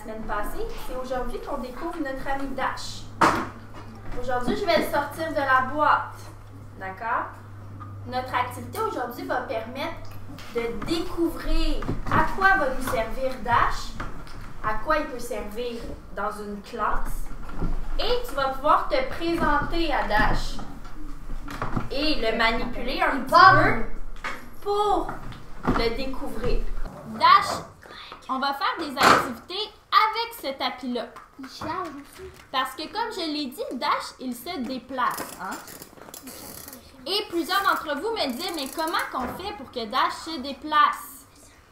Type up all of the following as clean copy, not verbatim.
semaine passée, c'est aujourd'hui qu'on découvre notre ami Dash. Aujourd'hui, je vais le sortir de la boîte. D'accord? Notre activité aujourd'hui va permettre de découvrir à quoi va nous servir Dash, à quoi il peut servir dans une classe, et tu vas pouvoir te présenter à Dash et le manipuler un petit peu pour le découvrir. Dash, on va faire des activités avec ce tapis-là. Parce que comme je l'ai dit, Dash, il se déplace. Hein? Et plusieurs d'entre vous me disent, mais comment qu'on fait pour que Dash se déplace?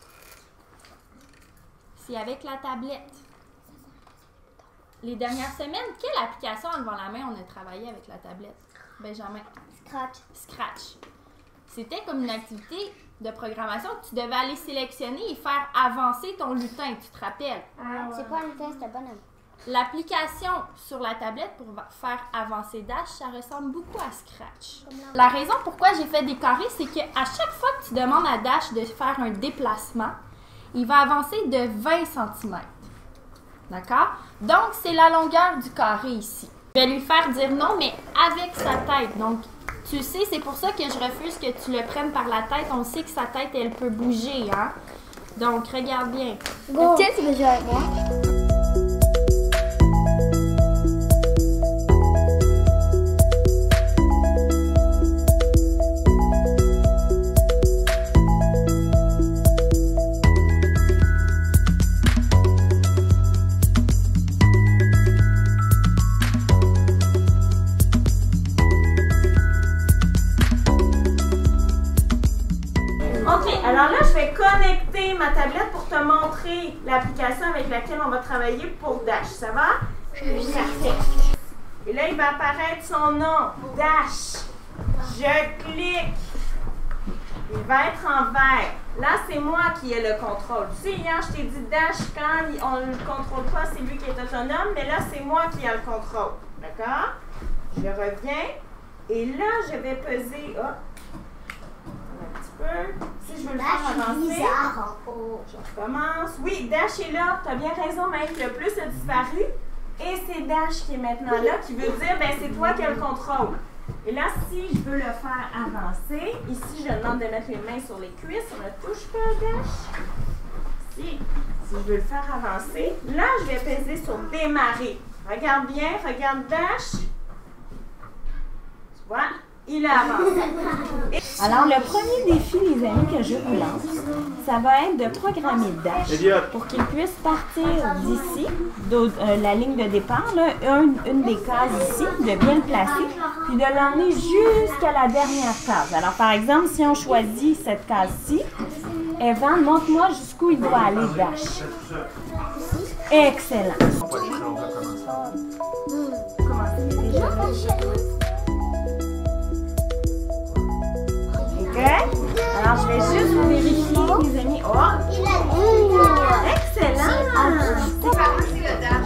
C'est avec la tablette. Les dernières semaines, quelle application en levant la main on a travaillé avec la tablette? Benjamin? Scratch. C'était comme une activité de programmation que tu devais aller sélectionner et faire avancer ton lutin, tu te rappelles? C'est pas un lutin, c'est un bonhomme. L'application sur la tablette pour faire avancer Dash, ça ressemble beaucoup à Scratch. La raison pourquoi j'ai fait des carrés, c'est qu'à chaque fois que tu demandes à Dash de faire un déplacement, il va avancer de 20 cm. D'accord? Donc, c'est la longueur du carré ici. Je vais lui faire dire non, mais avec sa tête. Donc, tu sais, c'est pour ça que je refuse que tu le prennes par la tête. On sait que sa tête, elle peut bouger, hein? Donc, regarde bien. Go! Tiens, tu veux jouer avec moi? Alors là, je vais connecter ma tablette pour te montrer l'application avec laquelle on va travailler pour Dash. Ça va? Parfait. Et là, il va apparaître son nom, Dash. Je clique. Il va être en vert. Là, c'est moi qui ai le contrôle. Tu sais, hier, je t'ai dit Dash, quand on ne le contrôle pas, c'est lui qui est autonome, mais là, c'est moi qui ai le contrôle. D'accord? Je reviens. Et là, je vais peser. Oh. Si je veux le faire avancer, je recommence. Oui, Dash est là. Tu as bien raison, Maïf. Le plus a disparu. Et c'est Dash qui est maintenant là, qui veut dire, ben c'est toi qui as le contrôle. Et là, si je veux le faire avancer, ici, je demande de mettre les mains sur les cuisses. On ne touche pas, Dash. Si je veux le faire avancer, là, je vais peser sur démarrer. Regarde bien, regarde Dash. Tu vois? Il a avancé. Alors, le premier défi, les amis, que je vous lance, ça va être de programmer Dash pour qu'il puisse partir d'ici, la ligne de départ, là, une des cases ici, de bien le placer, puis de l'emmener jusqu'à la dernière case. Alors, par exemple, si on choisit cette case-ci, Evan, montre-moi jusqu'où il doit aller Dash. Excellent. Alors, je vais juste vous vérifier, les amis. Oh! Excellent! C'est parti, le Dash.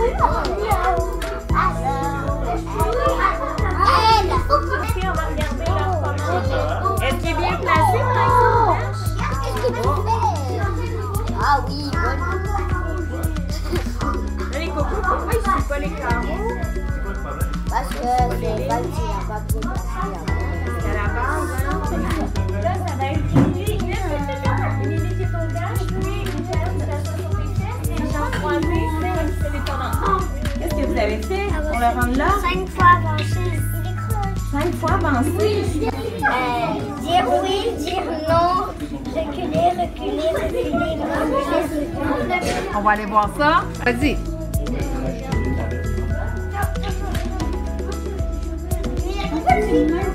Ok, on va regarder leur formation. Est-ce qu'il est bien placé, par exemple? Ah oui, bonne. Là, les cocos, pourquoi ils ne suivent pas les carreaux? Parce que c'est pas bien placé. C'est à la base, hein? Là, ça va être Émilie. Émilie qui est au Dash, puis Michael, tu t'assois sur tes fesses, et les jambes croisées, c'est les pendants. Qu'est-ce que vous avez fait pour le rendre là? 5 fois avancer. 5 fois avancer. Dire oui, dire non, reculer, reculer, reculer, reculer. On va aller voir ça. Vas-y. Reculer.